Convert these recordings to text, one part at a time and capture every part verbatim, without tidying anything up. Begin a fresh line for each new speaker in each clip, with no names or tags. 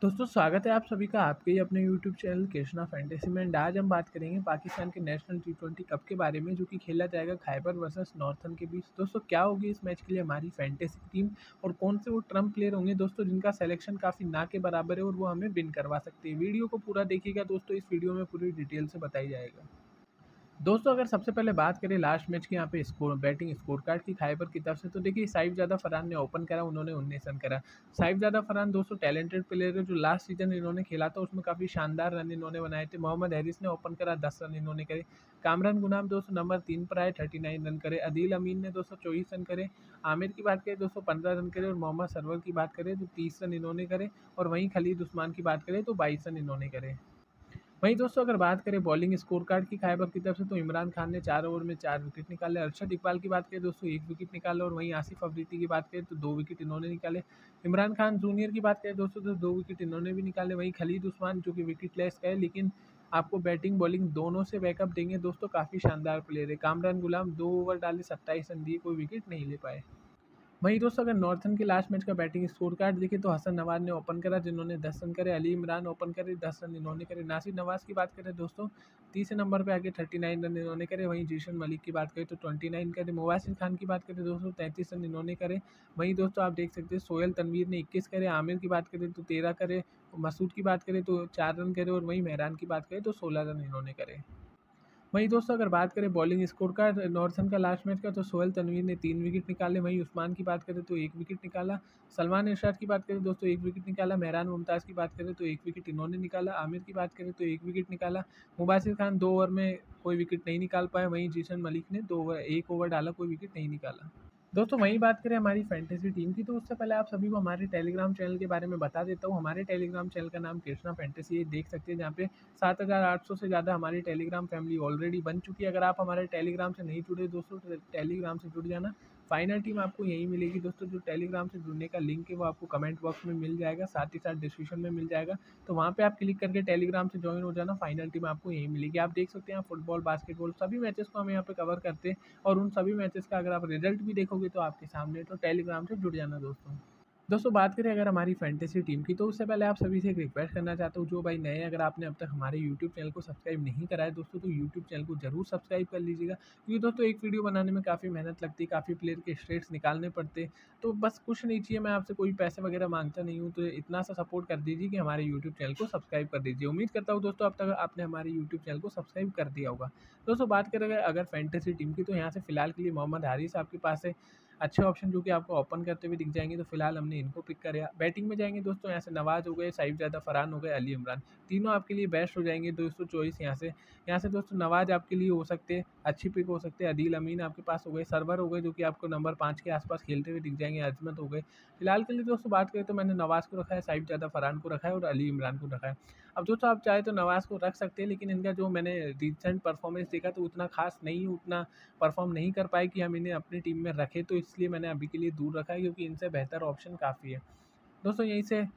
दोस्तों स्वागत है आप सभी का आपके ही अपने यूट्यूब चैनल कृष्णा फैंटेसी में। एंड आज हम बात करेंगे पाकिस्तान के नेशनल टी ट्वेंटी कप के बारे में, जो कि खेला जाएगा खैबर वर्सेस नॉर्थन के बीच। दोस्तों क्या होगी इस मैच के लिए हमारी फैंटेसी टीम और कौन से वो ट्रम्प प्लेयर होंगे दोस्तों जिनका सिलेक्शन काफ़ी ना के बराबर है और वो हमें विन करवा सकते हैं। वीडियो को पूरा देखिएगा दोस्तों, इस वीडियो में पूरी डिटेल से बताई जाएगा। दोस्तों अगर सबसे पहले बात करें लास्ट मैच की यहाँ पे स्कोर बैटिंग स्कोर कार्ड की खैबर की तरफ से, तो देखिए साहिबजादा फरहान ने ओपन करा, उन्होंने उन्नीस रन करा। साहिबजादा फरहान दोस्तों टैलेंटेड प्लेयर है, जो लास्ट सीजन इन्होंने खेला था उसमें काफ़ी शानदार रन इन्होंने बनाए थे। मोहम्मद हैरिस ने ओपन करा, दस रन इन्होंने करे। कामरान गुलाम दोस्तों नंबर तीन पर आए, थर्टी नाइन रन करे। अदील अमीन ने दोस्तों चौबीस रन करे। आमिर की बात करें दोस्तों पंद्रह रन करे, और मोहम्मद सरवर की बात करें तो तीस रन इन्होंने करे। और वहीं खलीद उस्मान की बात करें तो बाईस रन इन्होंने करे। वहीं दोस्तों अगर बात करें बॉलिंग स्कोर कार्ड की खैबर की तरफ से, तो इमरान खान ने चार ओवर में चार विकेट निकाले। अरशद इकबाल की बात करें दोस्तों एक विकेट निकाला, और वहीं आसिफ अफरीदी की बात करें तो दो विकेट इन्होंने निकाले। इमरान खान जूनियर की बात करें दोस्तों तो दो विकेट इन्होंने भी निकाले। वहीं खलीद उस्मान जो कि विकेट लेस का है, लेकिन आपको बैटिंग बॉलिंग दोनों से बैकअप देंगे दोस्तों, काफ़ी शानदार प्लेयर है। कामरान गुलाम दो ओवर डाले, सत्ताईस रन दिए, कोई विकेट नहीं ले पाए। वहीं दोस्तों अगर नॉर्थन के लास्ट मैच का बैटिंग स्कोर कार्ड देखें तो हसन नवाज ने ओपन करा, जिन्होंने दस रन करे। अली इमरान ओपन करे, दस रन इन्होंने करे। नासिर नवाज की बात करें दोस्तों तीसरे नंबर पे आके थर्टी नाइन रन इन्होंने करे। वहीं जीशन मलिक की बात करें तो ट्वेंटी नाइन करे। मुबाशिर खान की बात करें दोस्तों तैंतीस रन इन्होंने करे। वहीं दोस्तों आप देख सकते हैं सोहेल तनवीर ने इक्कीस करे। आमिर की बात करें तो तेरह करे। मसूद की बात करें तो चार रन करे, और वहीं मेहरान की बात करें तो सोलह रन इन्होंने करे। वहीं दोस्तों अगर बात करें बॉलिंग स्कोर का नॉर्थन का लास्ट मैच का, तो सोहेल तनवीर ने तीन विकेट निकाले। वहीं उस्मान की बात करें तो एक विकेट निकाला। सलमान इरशाद की बात करें दोस्तों एक विकेट निकाला। मेहरान मुमताज़ की बात करें तो एक विकेट इन्होंने निकाला। आमिर की बात करें तो एक विकेट निकाला। मुबाशिर खान दो ओवर में कोई विकेट नहीं निकाल पाए। वहीं जीशन मलिक ने दो ओवर एक ओवर डाला, कोई विकेट नहीं निकाला। दोस्तों वहीं बात करें हमारी फैंटेसी टीम की, तो उससे पहले आप सभी को हमारे टेलीग्राम चैनल के बारे में बता देता हूँ। हमारे टेलीग्राम चैनल का नाम कृष्णा फैंटेसी है, देख सकते हैं, जहाँ पे सात हज़ार आठ सौ से ज़्यादा हमारी टेलीग्राम फैमिली ऑलरेडी बन चुकी है। अगर आप हमारे टेलीग्राम से नहीं जुड़े दोस्तों, तो टेलीग्राम से जुड़ जाना। फाइनल टीम आपको यही मिलेगी दोस्तों। जो टेलीग्राम से जुड़ने का लिंक है वो आपको कमेंट बॉक्स में मिल जाएगा, साथ ही साथ डिस्क्रिप्शन में मिल जाएगा। तो वहाँ पे आप क्लिक करके टेलीग्राम से ज्वाइन हो जाना। फाइनल टीम आपको यही मिलेगी। आप देख सकते हैं फुटबॉल, बास्केटबॉल सभी मैचेस को हम यहाँ पे कवर करते हैं, और उन सभी मैचेस का अगर आप रिजल्ट भी देखोगे तो आपके सामने। तो टेलीग्राम से जुड़ जाना दोस्तों। दोस्तों बात करें अगर हमारी फैंटेसी टीम की, तो उससे पहले आप सभी से एक रिक्वेस्ट करना चाहता हूँ, जो भाई नए अगर आपने अब तक हमारे यूट्यूब चैनल को सब्सक्राइब नहीं करा है दोस्तों, तो यूट्यूब चैनल को जरूर सब्सक्राइब कर लीजिएगा। क्योंकि दोस्तों एक वीडियो बनाने में काफ़ी मेहनत लगती है, काफ़ी प्लेयर के स्टेट्स निकालने पड़ते हैं। तो बस कुछ नहीं चाहिए, मैं आपसे कोई पैसे वगैरह मांगता नहीं हूँ, तो इतना सा सपोर्ट कर दीजिए कि हमारे यूट्यूब चैनल को सब्सक्राइब कर दीजिए। उम्मीद करता हूँ दोस्तों अब तक आपने हमारे यूट्यूब चैनल को सब्सक्राइब कर दिया होगा। दोस्तों बात करें अगर फैंटेसी टीम की, तो यहाँ से फिलहाल के लिए मोहम्मद हारिस आपके पास है, अच्छे ऑप्शन जो कि आपको ओपन करते हुए दिख जाएंगे। तो फिलहाल हमने इनको पिक किया। बैटिंग में जाएंगे दोस्तों, यहाँ से नवाज हो गए, साहिबजादा फरहान हो गए, अली इमरान, तीनों आपके लिए बेस्ट हो जाएंगे दोस्तों चॉइस। यहाँ से यहाँ से दोस्तों नवाज आपके लिए हो सकते हैं, अच्छी पिक हो सकते हैं। अदील अमीन आपके पास हो गए, सरवर हो गए जो कि आपको नंबर पाँच के आसपास खेलते हुए दिख जाएंगे। अजमत हो गए। फिलहाल के लिए दोस्तों बात करें तो मैंने नवाज को रखा है, साहिबजादा फरहान को रखा है, और अली इमरान को रखा है। अब दोस्तों आप चाहे तो नवाज को रख सकते हैं, लेकिन इनका जो मैंने रिसेंट परफॉर्मेंस देखा तो उतना खास नहीं, उतना परफॉर्म नहीं कर पाए कि हम इन्हें अपनी टीम में रखें। तो इसलिए मैंने अभी के लिए दूर रखा है, क्योंकि इनसे बेहतर ऑप्शन काफ़ी है दोस्तों। यहीं से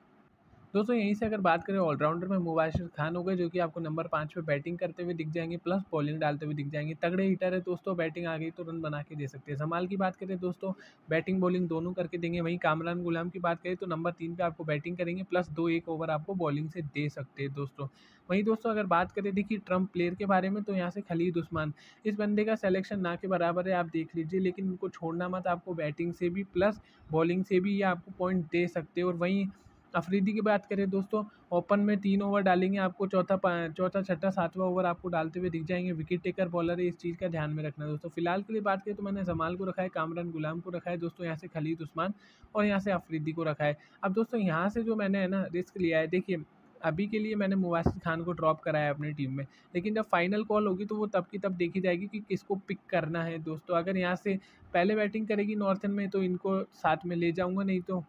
दोस्तों यहीं से अगर बात करें ऑलराउंडर में, मुबाशिर खान हो गए जो कि आपको नंबर पाँच पे बैटिंग करते हुए दिख जाएंगे, प्लस बॉलिंग डालते हुए दिख जाएंगे। तगड़े हिटर है दोस्तों, बैटिंग आ गई तो रन बना के दे सकते हैं। जमाल की बात करें दोस्तों, बैटिंग बॉलिंग दोनों करके देंगे। वहीं कामरान गुलाम की बात करें तो नंबर तीन पे आपको बैटिंग करेंगे, प्लस दो एक ओवर आपको बॉलिंग से दे सकते हैं दोस्तों। वहीं दोस्तों अगर बात करें देखिए ट्रम्प प्लेयर के बारे में, तो यहाँ से खलीद उस्मान, इस बंदे का सिलेक्शन ना के बराबर है, आप देख लीजिए। लेकिन इनको छोड़ना मत, आपको बैटिंग से भी प्लस बॉलिंग से भी ये आपको पॉइंट दे सकते हैं। और वहीं अफरीदी की बात करें दोस्तों, ओपन में तीन ओवर डालेंगे, आपको चौथा चौथा छठा सातवां ओवर आपको डालते हुए दिख जाएंगे। विकेट टेकर बॉलर है, इस चीज़ का ध्यान में रखना दोस्तों। फिलहाल के लिए बात करें तो मैंने जमाल को रखा है, कामरान गुलाम को रखा है दोस्तों, यहाँ से खलीद उस्मान, और यहाँ से अफरीदी को रखा है। अब दोस्तों यहाँ से जो मैंने है ना रिस्क लिया है, देखिए अभी के लिए मैंने मुबाशिर खान को ड्रॉप कराया है अपनी टीम में, लेकिन जब फाइनल कॉल होगी तो वो तब की तब देखी जाएगी कि किसको पिक करना है दोस्तों। अगर यहाँ से पहले बैटिंग करेगी नॉर्थन में तो इनको साथ में ले जाऊँगा, नहीं तो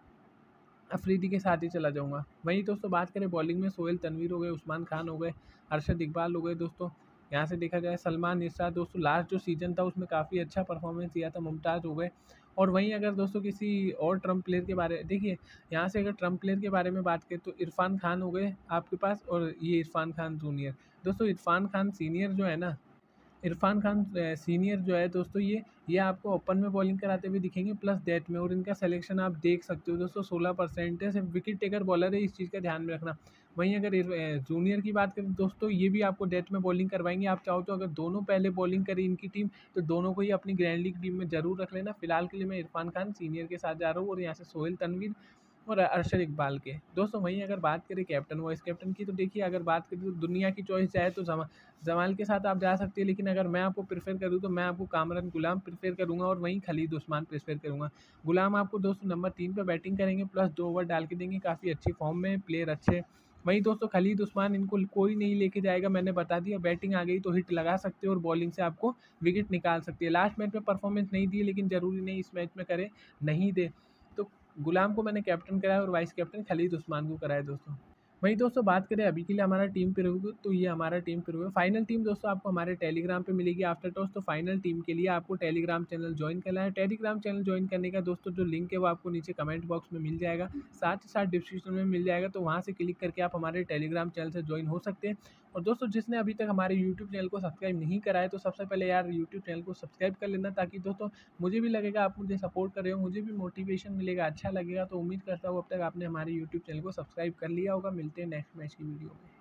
अफरीदी के साथ ही चला जाऊँगा। वहीं दोस्तों बात करें बॉलिंग में, सोहेल तनवीर हो गए, उस्मान खान हो गए, अरशद इकबाल हो गए दोस्तों। यहाँ से देखा जाए सलमान इरशाद दोस्तों, लास्ट जो सीज़न था उसमें काफ़ी अच्छा परफॉर्मेंस दिया था, मुमताज़ हो गए। और वहीं अगर दोस्तों किसी और ट्रम्प प्लेयर के बारे देखिए, यहाँ से अगर ट्रम्प प्लेयर के बारे में बात करें तो इरफान खान हो गए आपके पास, और ये इरफान खान जूनियर। दोस्तों इरफान खान सीनियर जो है ना, इरफान खान अ, सीनियर जो है दोस्तों, ये ये आपको ओपन में बॉलिंग कराते हुए दिखेंगे प्लस डेथ में, और इनका सिलेक्शन आप देख सकते हो दोस्तों सोलह परसेंट है, सिर्फ विकेट टेकर बॉलर है, इस चीज़ का ध्यान में रखना। वहीं अगर इर- अ, जूनियर की बात करें दोस्तों, ये भी आपको डेथ में बॉलिंग करवाएंगे। आप चाहो तो अगर दोनों पहले बॉलिंग करे इनकी टीम, तो दोनों को ही अपनी ग्रैंड लीग टीम में जरूर रख लेना। फिलहाल के लिए मैं इरफान खान सीनियर के साथ जा रहा हूँ, और यहाँ से सोहेल तनवीर और अरशद इकबाल के। दोस्तों वहीं अगर बात करें कैप्टन वाइस कैप्टन की, तो देखिए अगर बात करें तो दुनिया की चॉइस जाए तो जमा जमाल के साथ आप जा सकते हैं, लेकिन अगर मैं आपको प्रेफर करूँ तो मैं आपको कामरान गुलाम प्रेफर करूँगा, और वहीं खलीद उस्मान प्रेफर करूँगा। गुलाम आपको दोस्तों नंबर तीन पे बैटिंग करेंगे, प्लस दो ओवर डाल के देंगे, काफ़ी अच्छी फॉर्म में प्लेयर अच्छे हैं। वहीं दोस्तों खलीद उस्मान, इनको कोई नहीं लेके जाएगा, मैंने बता दिया। बैटिंग आ गई तो हिट लगा सकते हो, और बॉलिंग से आपको विकेट निकाल सकती है। लास्ट मैच में परफॉर्मेंस नहीं दी, लेकिन ज़रूरी नहीं इस मैच में करे, नहीं दे। तो गुलाम को मैंने कैप्टन कराया, और वाइस कैप्टन खलीद उस्मान को कराया दोस्तों। वहीं दोस्तों बात करें अभी के लिए हमारा टीम प्रीव्यू, तो ये हमारा टीम प्रीव्यू है। फाइनल टीम दोस्तों आपको हमारे टेलीग्राम पे मिलेगी आफ्टर टॉस। तो फाइनल टीम के लिए आपको टेलीग्राम चैनल ज्वाइन करना है। टेलीग्राम चैनल ज्वाइन करने का दोस्तों जो लिंक है वो आपको नीचे कमेंट बॉक्स में मिल जाएगा, साथ ही साथ डिस्क्रिप्शन में मिल जाएगा। तो वहाँ से क्लिक करके आप हमारे टेलीग्राम चैनल से ज्वाइन हो सकते हैं। और दोस्तों जिसने अभी तक हमारे यूट्यूब चैनल को सब्सक्राइब नहीं करा है, तो सबसे पहले यार यूट्यूब चैनल को सब्सक्राइब कर लेना, ताकि दोस्तों मुझे भी लगेगा आप मुझे सपोर्ट कर रहे हो, मुझे भी मोटिवेशन मिलेगा, अच्छा लगेगा। तो उम्मीद करता हूँ अब तक आपने हमारे यूट्यूब चैनल को सब्सक्राइब कर लिया होगा। मिलते हैं नेक्स्ट मैच की वीडियो में।